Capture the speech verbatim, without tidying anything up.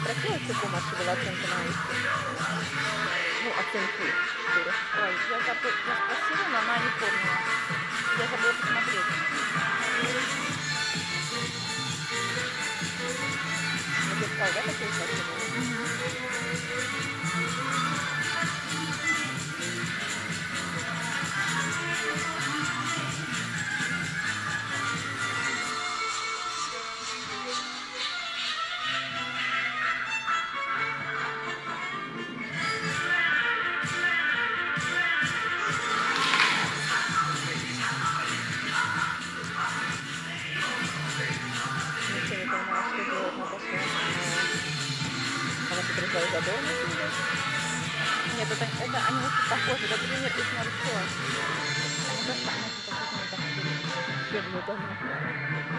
спросила, если помощи была оценка на аисте? Ну, оценки. Дура. Ой, я, забы- я спросила, но она не помнила. Я забыла посмотреть. Ну, ты сказала, да, какие классы были? Мгм. Ничего не понимала, что делать на после. Она подразумевала задолженность или что? Нет, это, это они очень похожи. Вот пример их нарисован. Они просто они очень похожи на так. Я думаю, тоже.